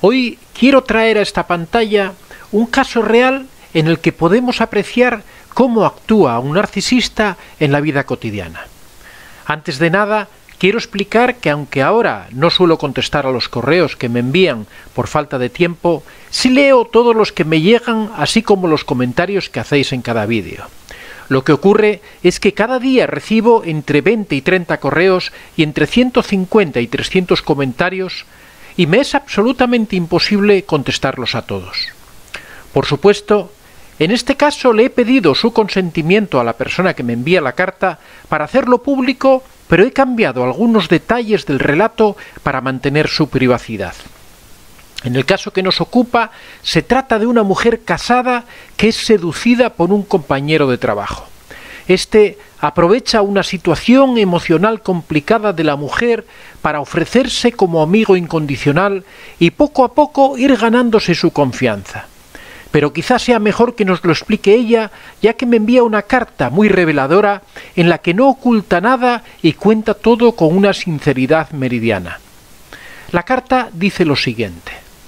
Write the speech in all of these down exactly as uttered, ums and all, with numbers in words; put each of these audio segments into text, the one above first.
Hoy quiero traer a esta pantalla un caso real en el que podemos apreciar cómo actúa un narcisista en la vida cotidiana. Antes de nada, quiero explicar que aunque ahora no suelo contestar a los correos que me envían por falta de tiempo, sí leo todos los que me llegan, así como los comentarios que hacéis en cada vídeo. Lo que ocurre es que cada día recibo entre veinte y treinta correos y entre ciento cincuenta y trescientos comentarios, y me es absolutamente imposible contestarlos a todos. Por supuesto, en este caso le he pedido su consentimiento a la persona que me envía la carta para hacerlo público, pero he cambiado algunos detalles del relato para mantener su privacidad. En el caso que nos ocupa, se trata de una mujer casada que es seducida por un compañero de trabajo. Este aprovecha una situación emocional complicada de la mujer para ofrecerse como amigo incondicional y poco a poco ir ganándose su confianza. Pero quizás sea mejor que nos lo explique ella, ya que me envía una carta muy reveladora en la que no oculta nada y cuenta todo con una sinceridad meridiana. La carta dice lo siguiente: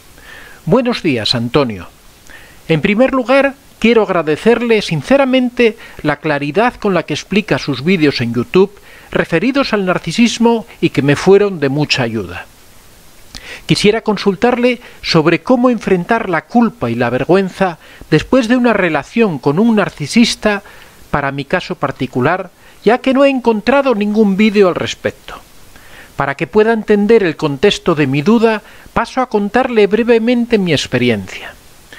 Buenos días, Antonio. En primer lugar, quiero agradecerle sinceramente la claridad con la que explica sus vídeos en YouTube referidos al narcisismo y que me fueron de mucha ayuda. Quisiera consultarle sobre cómo enfrentar la culpa y la vergüenza después de una relación con un narcisista para mi caso particular, ya que no he encontrado ningún vídeo al respecto. Para que pueda entender el contexto de mi duda, paso a contarle brevemente mi experiencia.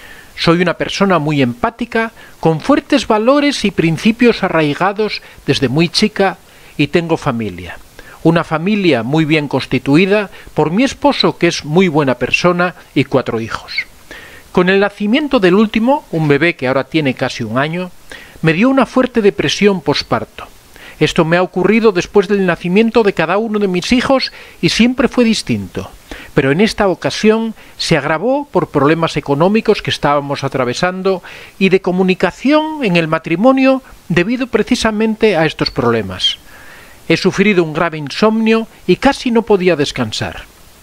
Soy una persona muy empática, con fuertes valores y principios arraigados desde muy chica, y tengo familia. Una familia muy bien constituida por mi esposo, que es muy buena persona, y cuatro hijos. Con el nacimiento del último, un bebé que ahora tiene casi un año, me dio una fuerte depresión posparto. Esto me ha ocurrido después del nacimiento de cada uno de mis hijos y siempre fue distinto. Pero en esta ocasión se agravó por problemas económicos que estábamos atravesando y de comunicación en el matrimonio debido precisamente a estos problemas. He sufrido un grave insomnio y casi no podía descansar.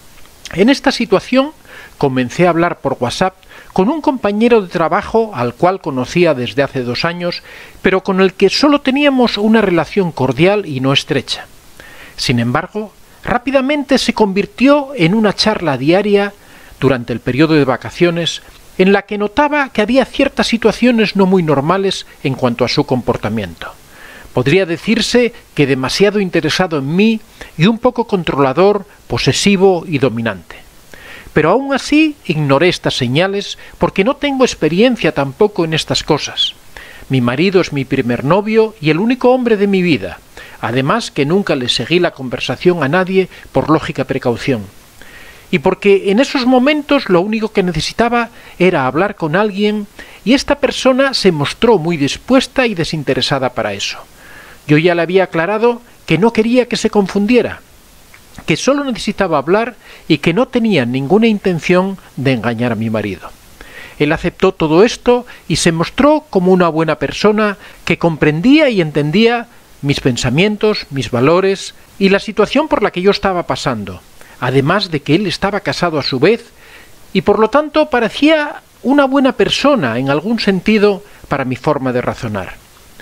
En esta situación comencé a hablar por WhatsApp con un compañero de trabajo al cual conocía desde hace dos años, pero con el que solo teníamos una relación cordial y no estrecha. Sin embargo, rápidamente se convirtió en una charla diaria durante el periodo de vacaciones en la que notaba que había ciertas situaciones no muy normales en cuanto a su comportamiento. Podría decirse que demasiado interesado en mí y un poco controlador, posesivo y dominante. Pero aún así ignoré estas señales porque no tengo experiencia tampoco en estas cosas. Mi marido es mi primer novio y el único hombre de mi vida, además que nunca le seguí la conversación a nadie por lógica precaución. Y porque en esos momentos lo único que necesitaba era hablar con alguien y esta persona se mostró muy dispuesta y desinteresada para eso. Yo ya le había aclarado que no quería que se confundiera, que solo necesitaba hablar y que no tenía ninguna intención de engañar a mi marido. Él aceptó todo esto y se mostró como una buena persona que comprendía y entendía mis pensamientos, mis valores y la situación por la que yo estaba pasando, además de que él estaba casado a su vez y por lo tanto parecía una buena persona en algún sentido para mi forma de razonar.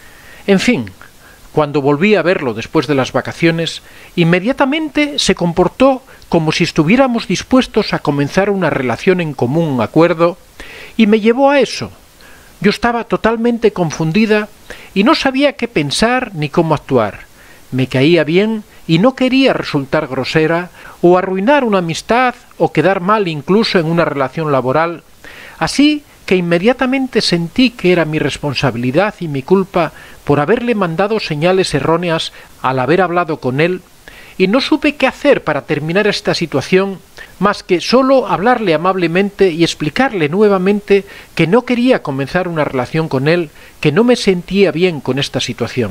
En fin, cuando volví a verlo después de las vacaciones, inmediatamente se comportó como si estuviéramos dispuestos a comenzar una relación en común acuerdo y me llevó a eso. Yo estaba totalmente confundida y no sabía qué pensar ni cómo actuar. Me caía bien y no quería resultar grosera o arruinar una amistad o quedar mal incluso en una relación laboral. Así que inmediatamente sentí que era mi responsabilidad y mi culpa por haberle mandado señales erróneas al haber hablado con él, y no supe qué hacer para terminar esta situación más que solo hablarle amablemente y explicarle nuevamente que no quería comenzar una relación con él, que no me sentía bien con esta situación.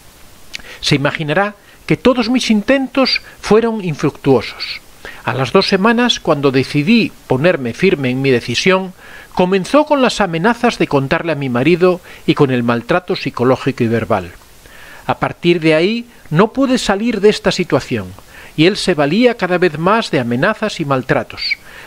Se imaginará que todos mis intentos fueron infructuosos. A las dos semanas, cuando decidí ponerme firme en mi decisión, comenzó con las amenazas de contarle a mi marido y con el maltrato psicológico y verbal. A partir de ahí no pude salir de esta situación y él se valía cada vez más de amenazas y maltratos,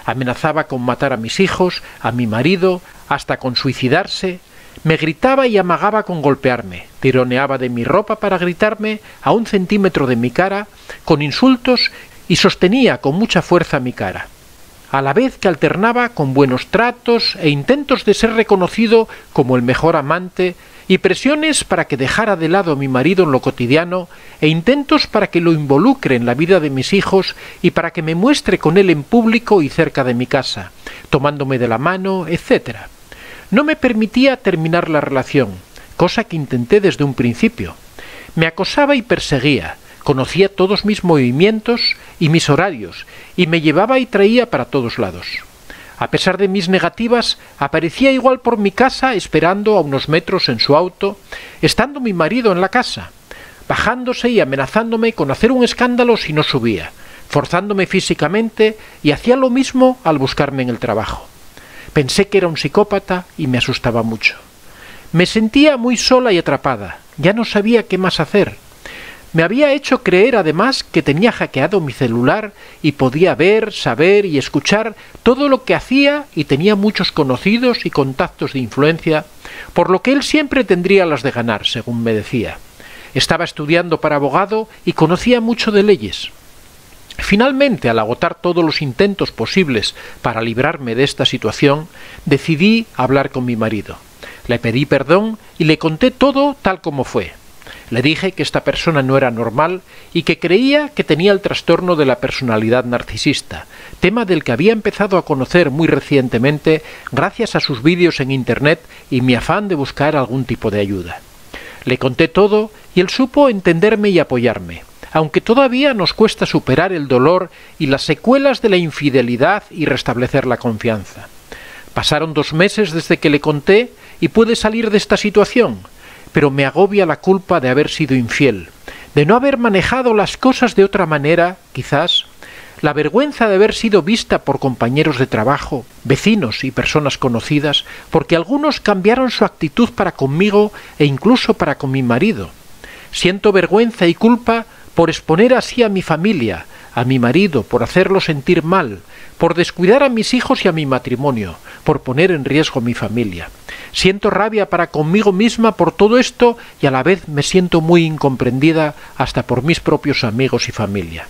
amenazaba con matar a mis hijos, a mi marido, hasta con suicidarse. Me gritaba y amagaba con golpearme, tironeaba de mi ropa para gritarme a un centímetro de mi cara, con insultos, y sostenía con mucha fuerza mi cara, a la vez que alternaba con buenos tratos e intentos de ser reconocido como el mejor amante, y presiones para que dejara de lado a mi marido en lo cotidiano, e intentos para que lo involucre en la vida de mis hijos y para que me muestre con él en público y cerca de mi casa, tomándome de la mano, etcétera. No me permitía terminar la relación, cosa que intenté desde un principio. Me acosaba y perseguía, conocía todos mis movimientos y mis horarios, y me llevaba y traía para todos lados. A pesar de mis negativas, aparecía igual por mi casa esperando a unos metros en su auto, estando mi marido en la casa, bajándose y amenazándome con hacer un escándalo si no subía, forzándome físicamente, y hacía lo mismo al buscarme en el trabajo. Pensé que era un psicópata y me asustaba mucho. Me sentía muy sola y atrapada, ya no sabía qué más hacer. Me había hecho creer además que tenía hackeado mi celular y podía ver, saber y escuchar todo lo que hacía, y tenía muchos conocidos y contactos de influencia, por lo que él siempre tendría las de ganar, según me decía. Estaba estudiando para abogado y conocía mucho de leyes. Finalmente, al agotar todos los intentos posibles para librarme de esta situación, decidí hablar con mi marido. Le pedí perdón y le conté todo tal como fue. Le dije que esta persona no era normal y que creía que tenía el trastorno de la personalidad narcisista, tema del que había empezado a conocer muy recientemente gracias a sus vídeos en internet y mi afán de buscar algún tipo de ayuda. Le conté todo y él supo entenderme y apoyarme, aunque todavía nos cuesta superar el dolor y las secuelas de la infidelidad y restablecer la confianza. Pasaron dos meses desde que le conté y pude salir de esta situación, pero me agobia la culpa de haber sido infiel, de no haber manejado las cosas de otra manera, quizás, la vergüenza de haber sido vista por compañeros de trabajo, vecinos y personas conocidas, porque algunos cambiaron su actitud para conmigo e incluso para con mi marido. Siento vergüenza y culpa por exponer así a mi familia, a mi marido, por hacerlo sentir mal, por descuidar a mis hijos y a mi matrimonio, por poner en riesgo mi familia. Siento rabia para conmigo misma por todo esto y a la vez me siento muy incomprendida hasta por mis propios amigos y familia.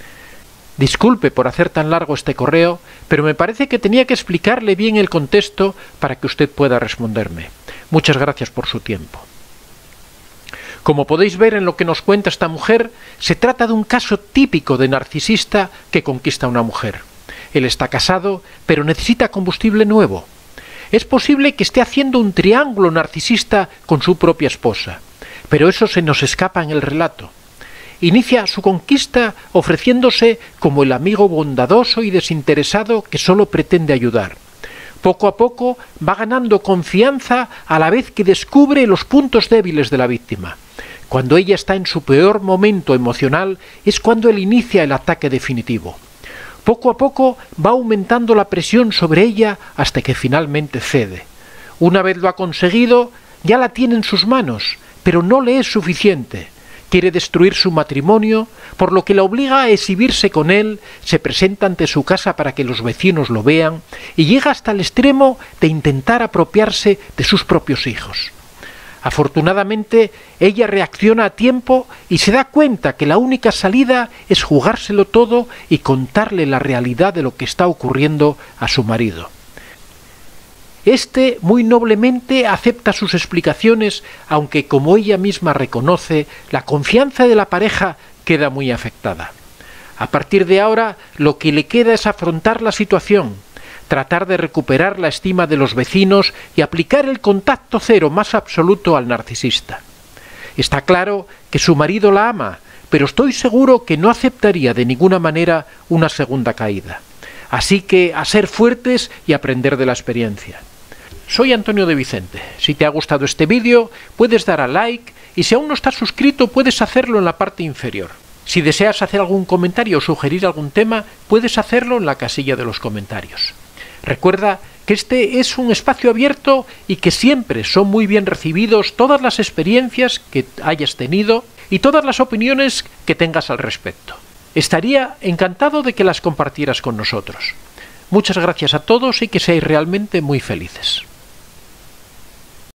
Disculpe por hacer tan largo este correo, pero me parece que tenía que explicarle bien el contexto para que usted pueda responderme. Muchas gracias por su tiempo. Como podéis ver en lo que nos cuenta esta mujer, se trata de un caso típico de narcisista que conquista a una mujer. Él está casado, pero necesita combustible nuevo. Es posible que esté haciendo un triángulo narcisista con su propia esposa, pero eso se nos escapa en el relato. Inicia su conquista ofreciéndose como el amigo bondadoso y desinteresado que solo pretende ayudar. Poco a poco va ganando confianza a la vez que descubre los puntos débiles de la víctima. Cuando ella está en su peor momento emocional es cuando él inicia el ataque definitivo. Poco a poco va aumentando la presión sobre ella hasta que finalmente cede. Una vez lo ha conseguido, ya la tiene en sus manos, pero no le es suficiente. Quiere destruir su matrimonio, por lo que la obliga a exhibirse con él, se presenta ante su casa para que los vecinos lo vean y llega hasta el extremo de intentar apropiarse de sus propios hijos. Afortunadamente, ella reacciona a tiempo y se da cuenta que la única salida es jugárselo todo y contarle la realidad de lo que está ocurriendo a su marido. Este muy noblemente acepta sus explicaciones, aunque, como ella misma reconoce, la confianza de la pareja queda muy afectada. A partir de ahora, lo que le queda es afrontar la situación, tratar de recuperar la estima de los vecinos y aplicar el contacto cero más absoluto al narcisista. Está claro que su marido la ama, pero estoy seguro que no aceptaría de ninguna manera una segunda caída. Así que a ser fuertes y aprender de la experiencia. Soy Antonio de Vicente. Si te ha gustado este vídeo, puedes dar a like y si aún no estás suscrito, puedes hacerlo en la parte inferior. Si deseas hacer algún comentario o sugerir algún tema, puedes hacerlo en la casilla de los comentarios. Recuerda que este es un espacio abierto y que siempre son muy bien recibidos todas las experiencias que hayas tenido y todas las opiniones que tengas al respecto. Estaría encantado de que las compartieras con nosotros. Muchas gracias a todos y que seáis realmente muy felices.